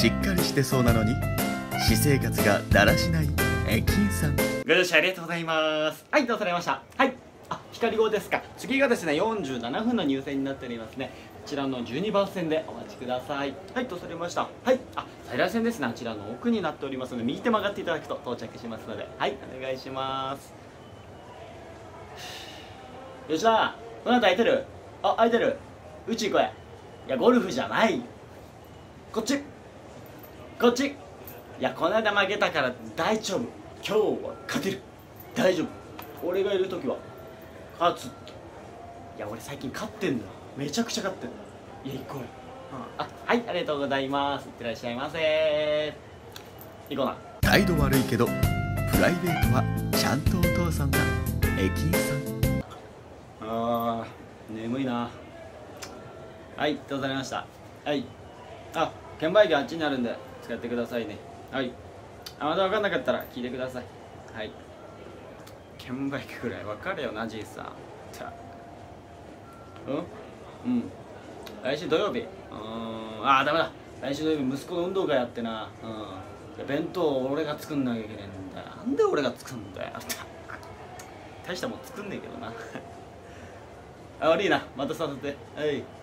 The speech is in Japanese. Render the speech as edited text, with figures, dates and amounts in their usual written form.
しっかりしてそうなのに私生活がだらしない駅員さん。 ご乗車ありがとうございます。はい、どうされました。はい、光号ですか。次がですね47分の入線になっておりますね。こちらの12番線でお待ちください。はい、どうされました。はい、在来線ですね。あちらの奥になっておりますので右手曲がっていただくと到着しますので、はい、お願いします。吉田、この後空いてる？空いてる。うち行こえ。いや、ゴルフじゃない。こっちこっち。いや、この間負けたから大丈夫。今日は勝てる。大丈夫。俺がいる時は勝つって。いや、俺最近勝ってんだよ。めちゃくちゃ勝ってんだ。いや、行こうよ。はい、ありがとうございます。いってらっしゃいませ。行こうな。 態度悪いけどプライベートはちゃんとお父さんだ駅員さん。 眠いな。はい、どうされました。はい。券売機あっちにあるんで使ってくださいね。はい。まだ分かんなかったら聞いてください。はい。券売機ぐらい分かるよな、じいさん。来週土曜日。ダメだ。来週土曜日息子の運動会やってな。弁当俺が作んなきゃいけねえんだよ。なんで俺が作んだよ。大したもん作んねえけどな。悪いな、またさせて。はい。